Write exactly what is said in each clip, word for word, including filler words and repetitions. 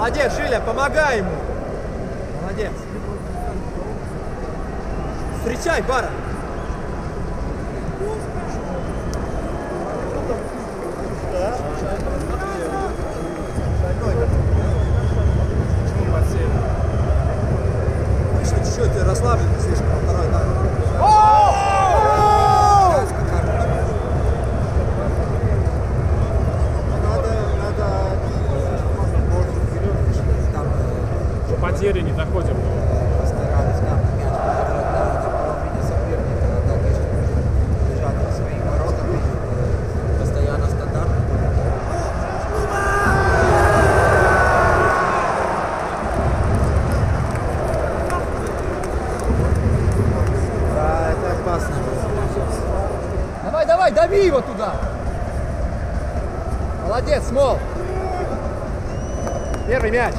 Молодец, Жиля, помогай ему. Молодец. Встречай, Бара. Еще чуть-чуть расслаблен, слишком второй, да. Потери не доходим. Старались там мяч подержать на, на половине соперника, а так если бежать своим воротам и постоянно стандартно. Да, это опасно было. Давай, давай, дави его туда. Молодец, Смол. Первый мяч.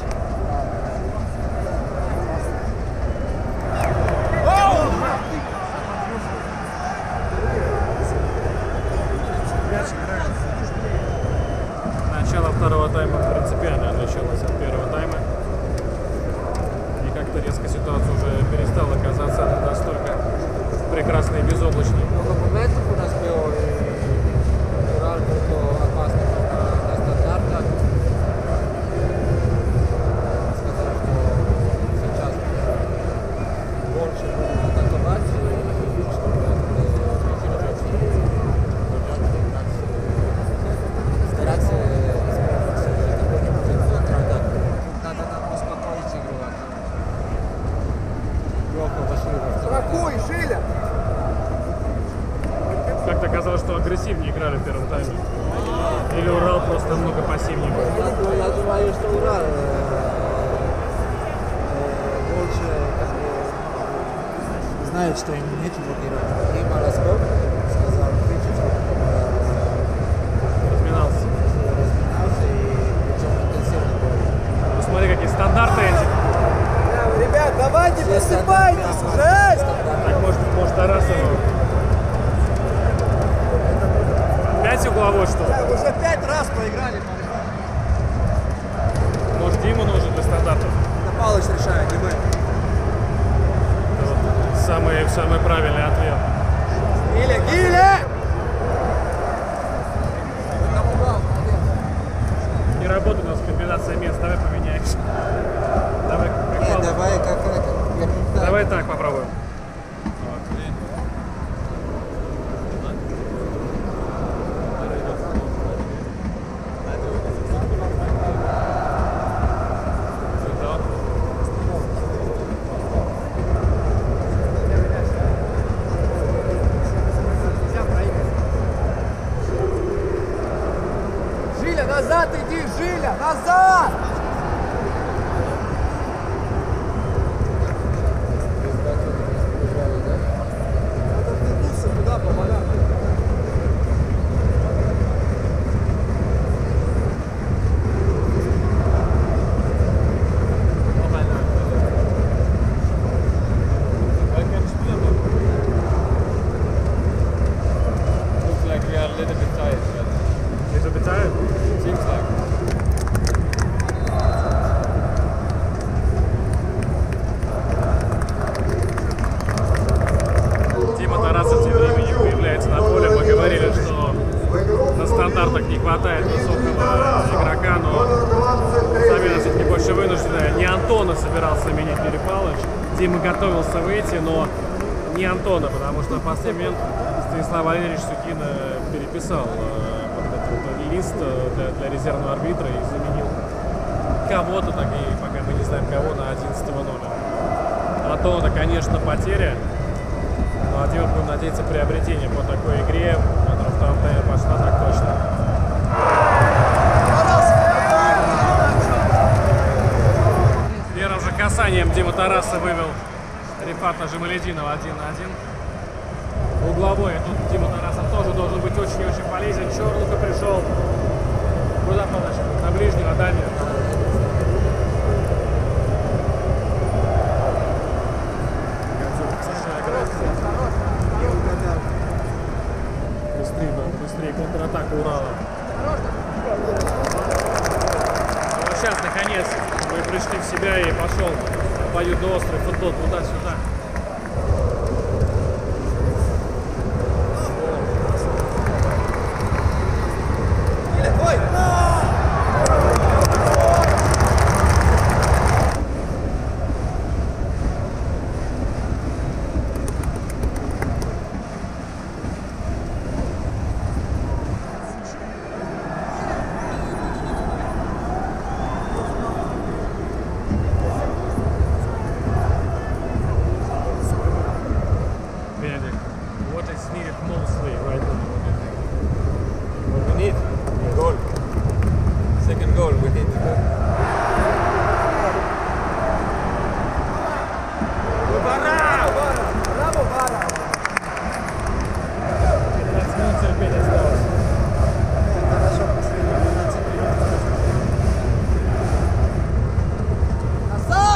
Начало второго тайма принципиально началось от первого тайма. И как-то резко ситуация уже перестала казаться настолько прекрасной и безоблачной. Много моментов у нас было, и Урал был опасный на, на стандартах. Сказал, что сейчас больше будут атаковать, и чтобы выдержать и стараться надо нам успокоить игру. Лёха вошли во второй. Страхуй, Жиля. Как-то казалось, что агрессивнее играли в первом тайме. Или Урал просто намного пассивнее был. Я, думаю, я думаю, что Урал э, э, больше как бы знает, что им нечего делать. И Молосков сказал, кричит, Разминался. разминался и причем интенсивно был. Ну смотри, какие стандарты эти. Ребят, давайте Все просыпайтесь стандарты, уже. стандарты. Так, может, может Тарасову. Пять угловой, что ли? Да, уже пять раз проиграли. Может, Дима нужен для стандартов? Это Павлович решает, не мы. Это вот самый, самый правильный ответ. Гиля, Гиля! Не работает у нас комбинация мест. Давай поменяемся. Давай, как Нет, Павлов. давай как это. первым тайм. Давай так попробуем. Жиля, назад иди, Жиля, назад! Надо вернуться туда, помогать. Looks like we are a little bit tired, but Little bit tired? seems like. Дима Тарасов тем временем появляется на поле. Мы говорили, что на стандартах не хватает высокого игрока, но замена все-таки больше вынужденная. Не Антона собирался заменить Юрий Павлович. Дима готовился выйти, но не Антона, потому что в последний момент Станислав Валерьевич Сукин переписал э, вот этот вот лист для, для резервного арбитра и заменил кого-то, так и пока мы не знаем кого, на одиннадцатого номера. Антона, конечно, потеря. Ну, а Дима, будем надеяться, приобретение по такой игре, которая в втором тайме пошла так точно. Первым же касанием Дима Тараса вывел Рифата Жамалединова один на один. Угловой. Тут Дима Тарасов тоже должен быть очень и очень полезен. Чёрненько пришел. Куда подальше? На ближнего, дальнего. Быстрее, быстрее контратака Урала. сейчас, наконец, вы пришли в себя и пошел обоюдоострый футбол туда-сюда. Гиля, твой! Benedict, what is needed mostly right now? What we need? A goal. Second goal we need. Браво, Бара! пятнадцать минут терпения осталось. Хорошо, последние двенадцать минут. Назад!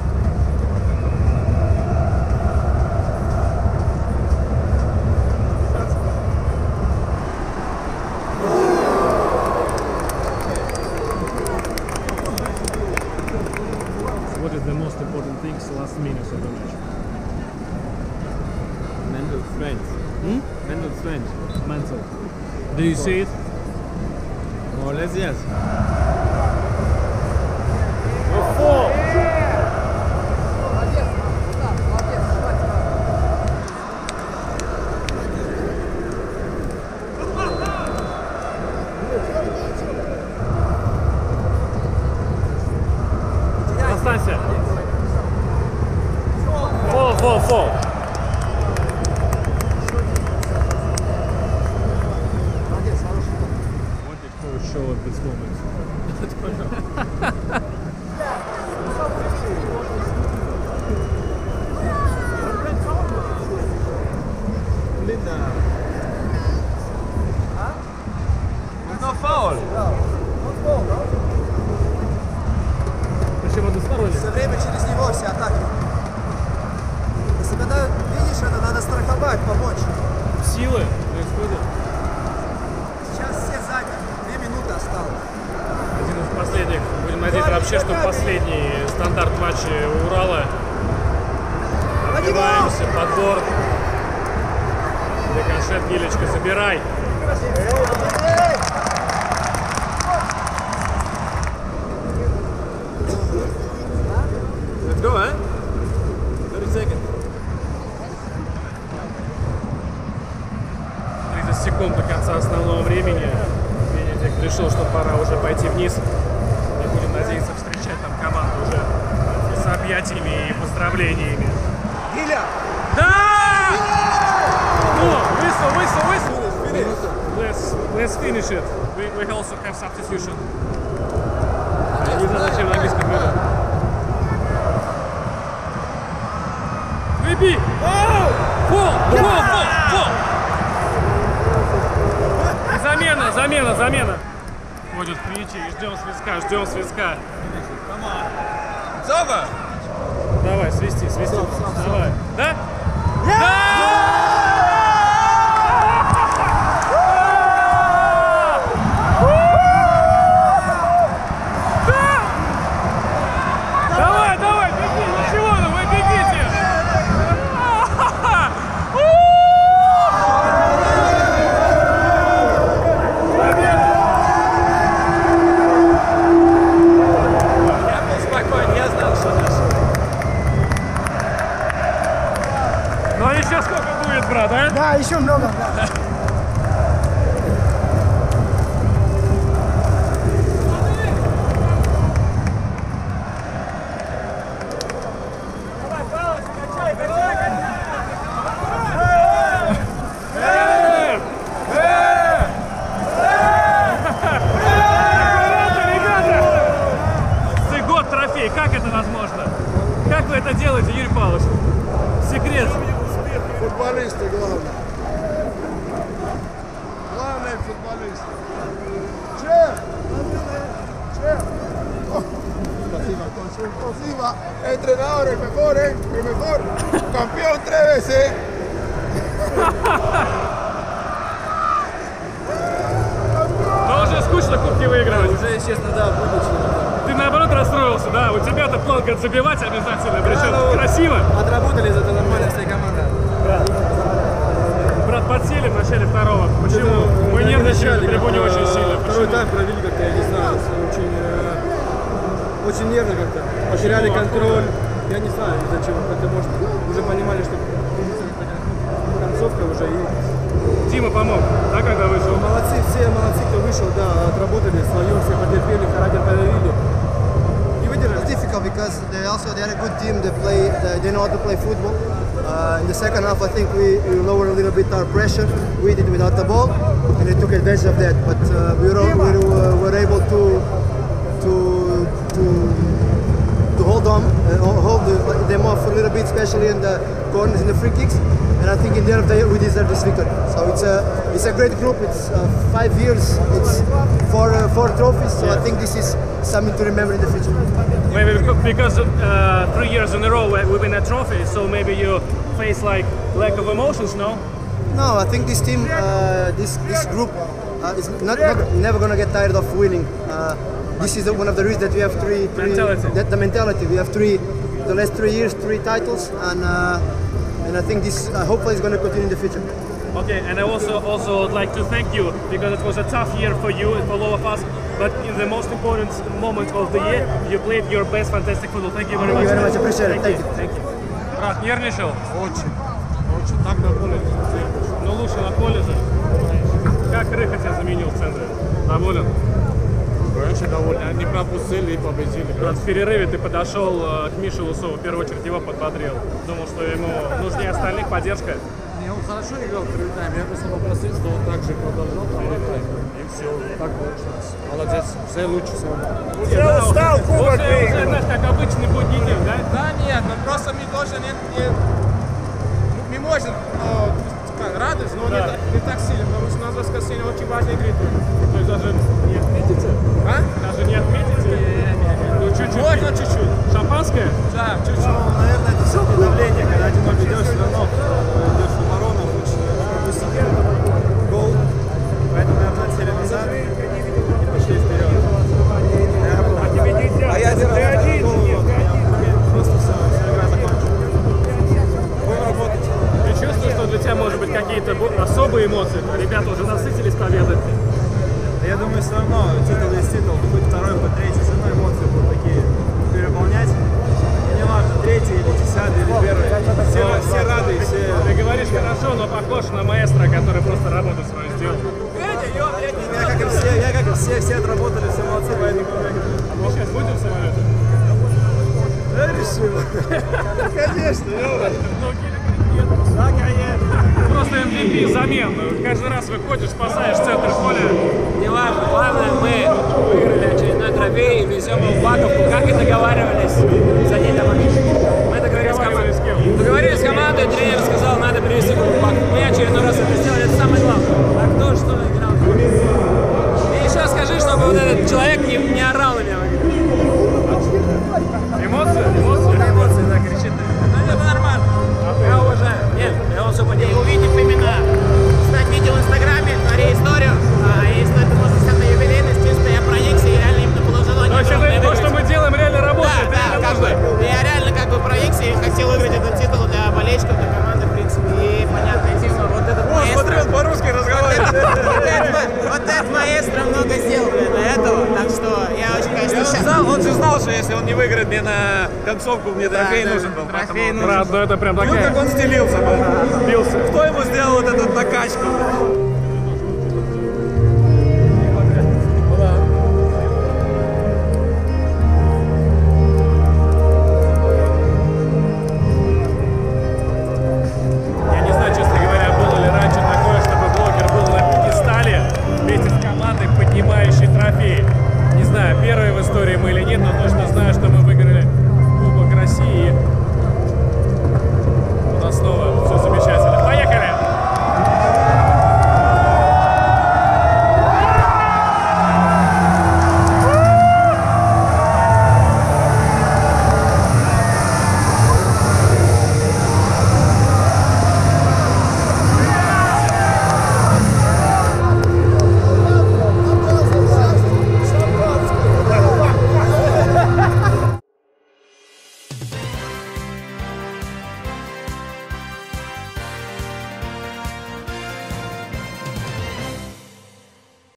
What is the most important things last minutes of the match? Mental strength. Hmm? Mental strength. Mental. Do you see it? More or less, yes. Four. Молодец, да, молодец, хватит, хватит. Останься. Фол, фол, фол. Молодец, хороший. What did coach show at this moment? Linda. There's no foul. Футбол, да? Зачем односторонне? Все время через него все атаки. Если когда видишь это, надо страховать, помочь. Силы происходят. Сейчас все сзади. Две минуты осталось. Один из последних. Будем надеяться вообще, что последний стандарт матча у Урала. Отбиваемся, подбор. Рикошет, Гилечка, забирай. Let's go, eh? thirty seconds. тридцать секунд до конца основного времени. Бенедикт решил, что пора уже пойти вниз. И будем надеяться встречать там команду уже с объятиями и поздравлениями. Гиля! Да! Ну, whistle, whistle, whistle. Let's, let's finish it. We, we also have substitution. Я не знаю, зачем на английском говорят. Выби! Фол! Фол! Фол! Фол! И замена, замена, замена. Ходят к мячи и ждем свистка, ждем свистка. It's over. Давай, свисти, свисти. Давай. Да? Давай, давай, беги, ничего, ну вы бегите! Я был спокоен, я знал, что наш. Ну а еще сколько будет, брат, а? Да, еще много. Год трофей, как это возможно? Как вы это делаете, Юрий Павлович? Секрет. Футболисты главное. Главное футболисты. Чех! Chef. Oh. Спасибо, consul. Спасибо. Entrenador, el mejor, ¿eh? El mejor. Campeón tres veces. Но уже скучно кубки выигрывать. Уже, честно, да, будучи. Ты на вернулся, да. У тебя-то план как забивать обязательно, причем красиво. Отработали за это нормально, вся команда. Брат, подсели в начале второго. Почему? Мы нервничали на трибуне очень сильно. Второй тайм провели как-то, я не знаю, очень, э, очень нервно как-то. Потеряли контроль. Я не знаю из-за чего, потому что уже понимали, что концовка уже и... Дима помог, да, когда вышел? Молодцы, все молодцы, кто вышел, да, отработали свое, все потерпели, характер проявили. И выдержали. It's difficult because they also they had a good team. They play. They, they know how to play football. Uh, in the second half, I think we, we lowered a little bit our pressure. We did without the ball, and they took advantage of that. But uh, we were we were, were able to to to to hold on, uh, hold the, them off a little bit, especially in the corners and the free kicks. And I think in the end of the day, we deserve this victory. So it's a it's a great group. It's uh, five years. It's four uh, four trophies. So I think this is something to remember in the future. Maybe because uh, three years in a row we win a trophy, so maybe you face like lack of emotions, no? No, I think this team, uh, this this group, uh, is not, not never gonna get tired of winning. Uh, this is one of the reasons that we have three, three Mentality. That the mentality. We have three, the last three years, three titles, and uh, and I think this uh, hopefully is gonna continue in the future. Okay, and I also also would like to thank you because it was a tough year for you and for all of us. But in the most important moment of the year, you played your best fantastic football. Thank you very Thank much. you very much. Appreciate it. Thank you. Thank you. Брат, нервничал? Очень, очень. Так на поле. Но лучше на поле же. Как Рыха тебя заменил в центре? Доволен? Конечно, довольны. Они пропустили и победили. Брат, в перерыве ты подошел э, к Мише Лусову, в первую очередь его подбодрил. Думал, что ему нужнее остальных поддержка. Не, он хорошо играл в первый тайм. Я просто попросил, что он также продолжал второй тайм. И все, так получилось. Молодец, все лучше самого. Уже устал, кубок выиграл. Уже, знаешь, как обычный будний день, да? Да нет, ну просто мне тоже не, не, не может ну, как, радость, но Да. не, так- не так сильно, потому что у нас в воскресенье очень важная игры. То есть даже не отметите? А? Даже не отметите? Ну, чуть-чуть. Можно чуть-чуть. Шампанское? Да, чуть-чуть. Наверное, это все давление, когда один ноль ведешь, все равно идешь в оборону, лучше пропустить гол. Поэтому, наверное, отсели назад и пошли вперед. А я один раз один, просто все, вся игра закончилась. Будем работать. Ты чувствуешь, что для тебя, может быть, какие-то бу- особые эмоции? Ребята уже насытились победой. Я думаю, все равно титул есть титул, хоть второй, хоть третий, все равно эмоции будут такие переполнять. И не важно, третий или десятый, или первый. Все, все рады и все... Ты говоришь хорошо, но похож на маэстро, который просто работу свою сделал. Я как и все, я как и все, все отработали, все молодцы, поэтому... Мы сейчас будем в самолете? Да, решил. Конечно, Да, конечно. Просто эм ви пи замен. Каждый раз выходишь, спасаешь центр поля. Неважно, главное, мы выиграли очередной трофей и везем его в Баковку, как и договаривались за день домой. Мы договорились с Договаривались с командой. кем? Договорились с командой, тренер сказал, надо привезти клуб в Баковку. Мы очередной раз это сделали, это самое главное. А кто что играл? И еще скажи, чтобы вот этот человек не, не орал на меня. Эмоции? Эмоции? Эмоции, да, кричит. Ну это нормально. Я уважаю. Нет, он все поделал. Увидев именно, снять видео в Инстаграме, творя историю, а если это можно снять на юбилейность, чисто я проникся и реально именно было желание. То есть это огромное то, что выиграть. мы делаем, реально работает. Да, это да, реально как бы, нужно. я реально как бы проникся и хотел выиграть этот титул для болельщиков, для команды, в принципе, и понятная тема, вот этот маэстро. по-русски разговаривает. Вот этот, вот этот маэстро много сделал для этого, так что я очень, конечно, Он счастлив. знал, он же знал, что если он не выиграет мне на концовку, мне трофей да, нужен был. трофей поэтому- нужен. Брат, ну это прям Ну, такая... как он стелился. Бился. Кто ему сделал вот эту накачку?